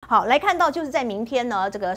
好，来看到就是在明天呢，这个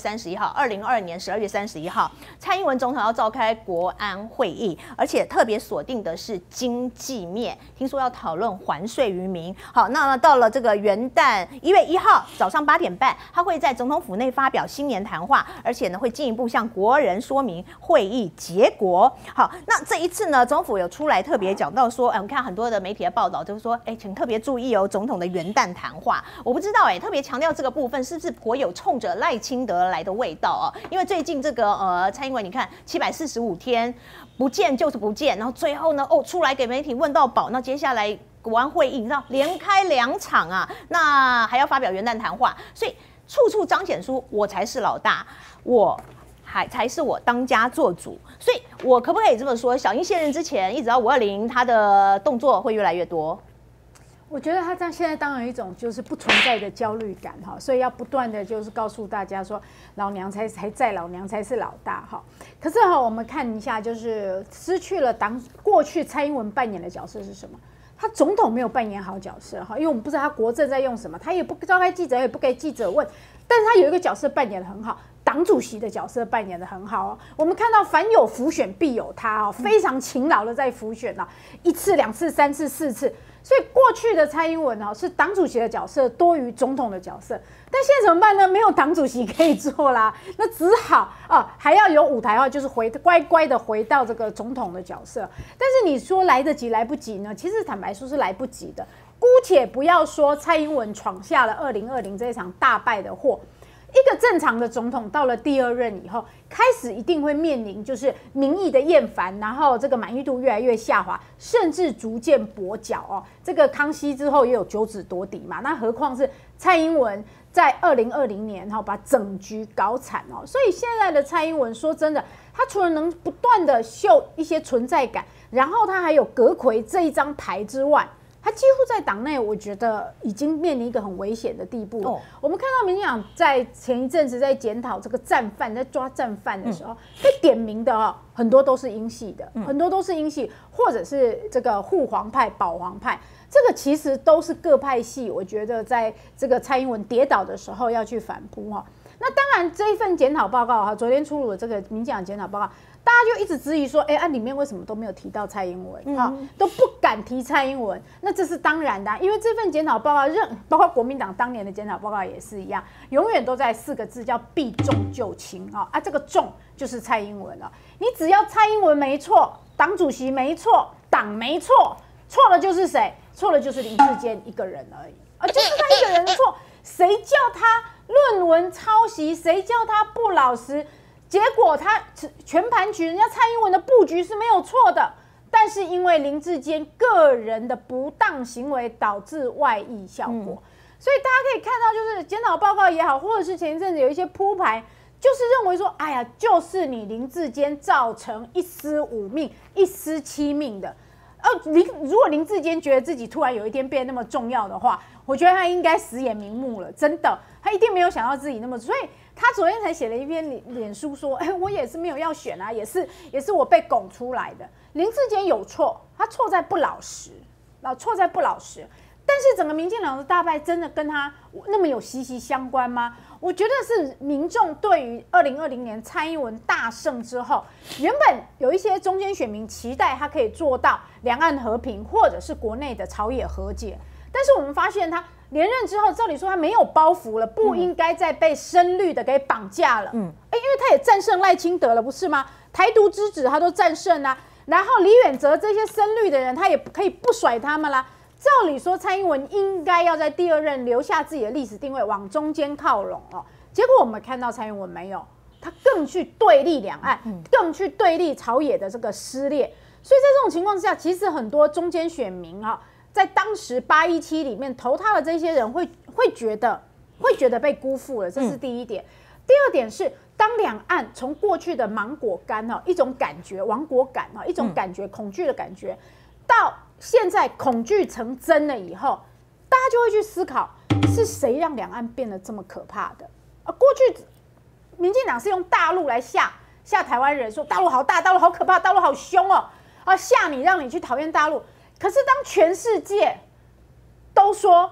12月31号，2022年12月31号，蔡英文总统要召开国安会议，而且特别锁定的是经济面，听说要讨论还税于民。好，那到了这个元旦1月1号早上8点半，他会在总统府内发表新年谈话，而且呢会进一步向国人说明会议结果。好，那这一次呢，总统府有出来特别讲到说，我们看很多的媒体的报道，就是说，请特别注意哦，总统的元旦谈话，我不知道特别强调这个部分是不是颇有冲着赖清德来的味道哦？因为最近这个蔡英文，你看745天不见就是不见，然后最后呢出来给媒体问到饱，那接下来国安会议，你知道连开2场啊，那还要发表元旦谈话，所以处处彰显出我才是老大，才是我当家做主，所以我可不可以这么说？小英卸任之前，一直到520，他的动作会越来越多。 我觉得他现在当然有一种就是不存在的焦虑感哈，所以要不断的就是告诉大家说，老娘才在，老娘才是老大哈。可是我们看一下，就是失去了过去蔡英文扮演的角色是什么？他总统没有扮演好角色哈，因为我们不知道他国政在用什么，他也不召开记者，也不给记者问，但是他有一个角色扮演得很好。党主席的角色扮演得很好哦，我们看到凡有辅选必有他哦，非常勤劳的在辅选哦，1次、2次、3次、4次，所以过去的蔡英文是党主席的角色多于总统的角色，但现在怎么办呢？没有党主席可以做啦，那只好还要有舞台就是乖乖的回到这个总统的角色。但是你说来得及来不及呢？其实坦白说是来不及的。姑且不要说蔡英文闯下了2020这一场大败的祸。一个正常的总统到了第2任以后，开始一定会面临就是民意的厌烦，然后这个满意度越来越下滑，甚至逐渐跛脚哦。这个康熙之后也有9子夺嫡嘛，那何况是蔡英文在2020年把整局搞惨哦。所以现在的蔡英文说真的，他除了能不断的秀一些存在感，然后他还有阁揆这一张牌之外，他几乎在党内，我觉得已经面临一个很危险的地步。我们看到民进党在前一阵子在检讨这个战犯，在抓战犯的时候，被点名的很多都是英系的，很多都是英系，或者是这个护皇派、保皇派，这个其实都是各派系。我觉得在这个蔡英文跌倒的时候要去反扑哈。那当然，这一份检讨报告昨天出炉的这个民进党检讨报告。大家就一直质疑说，里面为什么都没有提到蔡英文都不敢提蔡英文？那这是当然的因为这份检讨报告，包括国民党当年的检讨报告也是一样，永远都在4个字叫避重就轻这个重就是蔡英文了。你只要蔡英文没错，党主席没错，党没错，错了就是谁？错了就是林智坚一个人而已就是他一个人的错，谁叫他论文抄袭？谁叫他不老实？结果他全盘局，人家蔡英文的布局是没有错的，但是因为林智坚个人的不当行为导致外溢效果，所以大家可以看到，就是检讨报告也好，或者是前一阵子有一些铺排，就是认为说，就是你林智坚造成1失5命、1失7命的。如果林智坚觉得自己突然有一天变那么重要的话，我觉得他应该死也瞑目了，真的，他一定没有想到自己那么，所以他昨天才写了一篇脸书说，我也是没有要选也是我被拱出来的。林智坚有错，他错在不老实，错在不老实。但是整个民进党的大败真的跟他那么有息息相关吗？我觉得是民众对于2020年蔡英文大胜之后，原本有一些中间选民期待他可以做到两岸和平，或者是国内的朝野和解。但是我们发现他连任之后，照理说他没有包袱了，不应该再被深绿的给绑架了。因为他也战胜赖清德了，不是吗？台独之子他都战胜啊，然后李远哲这些深绿的人，他也可以不甩他们啦。照理说，蔡英文应该要在第2任留下自己的历史定位，往中间靠拢结果我们看到蔡英文没有，他更去对立两岸，更去对立朝野的这个撕裂。所以在这种情况之下，其实很多中间选民在当时817里面投他的这些人会觉得被辜负了，这是第一点。第二点是，当两岸从过去的芒果干一种感觉，亡国感一种感觉，恐惧的感觉，到现在恐惧成真了以后，大家就会去思考，是谁让两岸变得这么可怕的？过去民进党是用大陆来吓台湾人，说大陆好大，大陆好可怕，大陆好凶吓你，让你去讨厌大陆。可是当全世界都说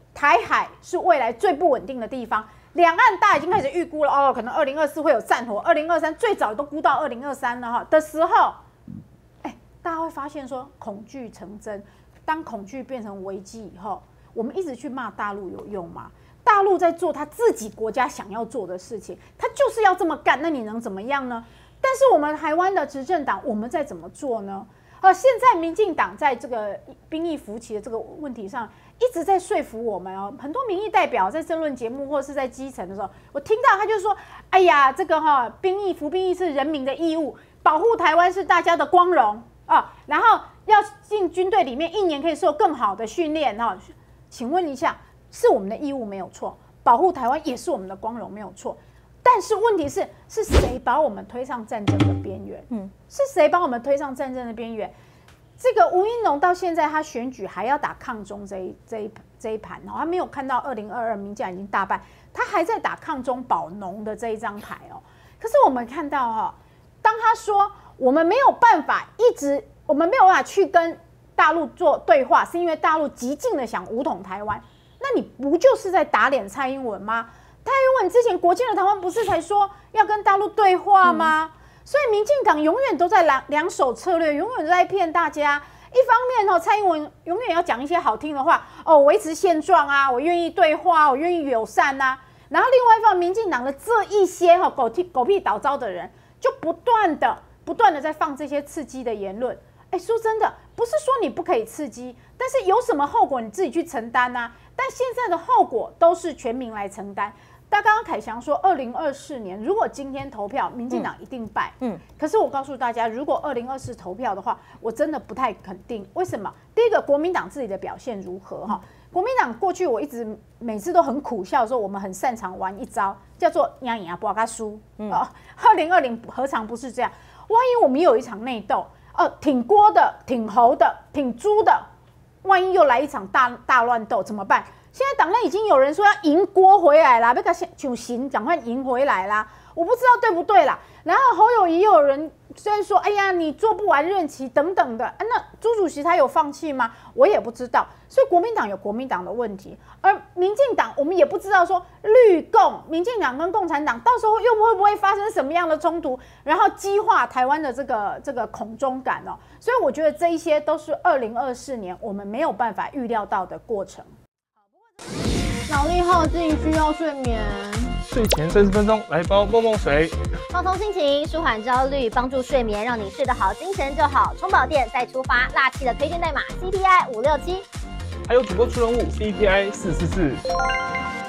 台海是未来最不稳定的地方。两岸大家已经开始预估了哦，可能2024会有战火，2023最早都估到2023了哈的时候，大家会发现说恐惧成真。当恐惧变成危机以后，我们一直去骂大陆有用吗？大陆在做他自己国家想要做的事情，他就是要这么干，那你能怎么样呢？但是我们台湾的执政党，我们在怎么做呢？现在民进党在这个兵役服期的这个问题上，一直在说服我们哦。很多民意代表在政论节目或是在基层的时候，我听到他就说：“哎呀，这个服兵役是人民的义务，保护台湾是大家的光荣啊。然后要进军队里面，1年可以受更好的训练哈。请问一下，是我们的义务没有错，保护台湾也是我们的光荣没有错。”但是问题是谁把我们推上战争的边缘？是谁把我们推上战争的边缘？这个吴怡农到现在他选举还要打抗中这一盘哦，他没有看到2022民进党已经大败，他还在打抗中保农的这一张牌哦。可是我们看到当他说我们没有办法我们没有办法去跟大陆做对话，是因为大陆极尽的想武统台湾，那你不就是在打脸蔡英文吗？蔡英文之前国庆的台湾不是才说要跟大陆对话吗？所以民进党永远都在两手策略，永远都在骗大家。一方面蔡英文永远要讲一些好听的话维持现状啊，我愿意对话，我愿意友善啊。然后另外一方面，民进党的这一些狗屁倒灶的人，就不断的在放这些刺激的言论。说真的，不是说你不可以刺激，但是有什么后果你自己去承担啊。但现在的后果都是全民来承担。但刚刚凯翔说，2024年如果今天投票，民进党一定败。可是我告诉大家，如果2024投票的话，我真的不太肯定。为什么？第一个，国民党自己的表现如何？国民党过去我一直每次都很苦笑说，我们很擅长玩一招，叫做赢赢不要输。2020何尝不是这样？万一我们有一场内斗，挺郭的、挺侯的、挺猪的，万一又来一场大乱斗怎么办？现在党内已经有人说要赢郭回来啦，要给他行，赶快赢回来啦！我不知道对不对啦。然后侯友宜又有人虽然说，哎呀，你做不完任期等等的，那朱主席他有放弃吗？我也不知道。所以国民党有国民党的问题，而民进党我们也不知道说绿共、民进党跟共产党到时候又会不会发生什么样的冲突，然后激化台湾的这个恐中感哦。所以我觉得这一些都是2024年我们没有办法预料到的过程。 脑力耗尽，需要睡眠。 睡前30分钟来包梦梦水， 放松心情，舒缓焦虑，帮助睡眠，让你睡得好，精神就好。充饱电再出发，辣气的推荐代码 CPI 567， 还有主播出任务 CPI 444。